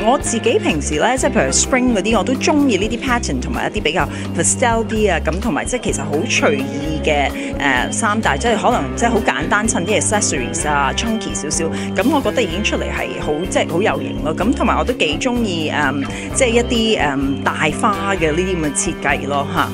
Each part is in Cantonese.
我自己平時咧，即係譬如 spring 嗰啲，我都中意呢啲 pattern 同埋一啲比較 pastel 啲啊，咁同埋即係其實好隨意嘅衫，但係即係可能即係好簡單襯啲 accessories 啊 ，chunky 少少，咁我覺得已經出嚟係好即係好有型咯。咁同埋我都幾中意即係一啲大花嘅呢啲咁嘅設計咯嚇。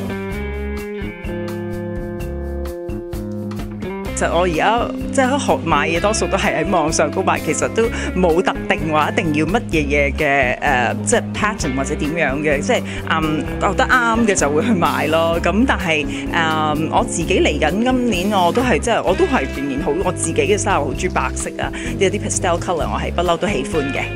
其實我而家即係學買嘢，多數都係喺網上高買，其實都冇特定話一定要乜嘢嘢嘅即係 pattern 或者點樣嘅，即係覺得啱嘅就會去買咯。咁但係我自己嚟緊今年我都係即係我都係仍然好我自己嘅 style 好中意白色啊，呢啲 pastel colour 我係不嬲都喜歡嘅。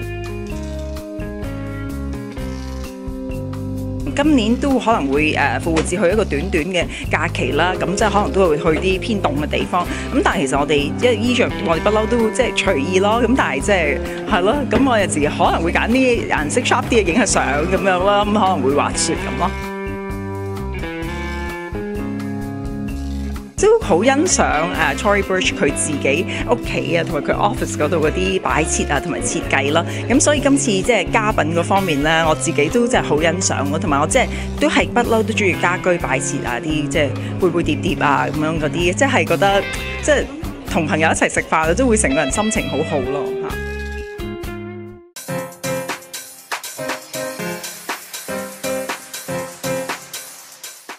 今年都可能會復活節去一個短短嘅假期啦，咁即係可能都會去啲偏凍嘅地方。咁但係其實我哋即係衣着，我哋不嬲都即係隨意咯。咁但係即係係咯，咁我有時可能會揀啲顏色 sharp 啲嘅影下相咁樣啦，咁可能會滑雪咁咯。都好欣賞Tory Burch 佢自己屋企啊，同埋佢 office 嗰度嗰啲擺設啊，同埋設計啦。咁所以今次即係家品嗰方面咧，我自己都真係好欣賞咯。同埋我即係都係不嬲都中意家居擺設啊，啲即係杯杯碟碟啊咁樣嗰啲，即係覺得即係同朋友一齊食飯都會成個人心情好好咯。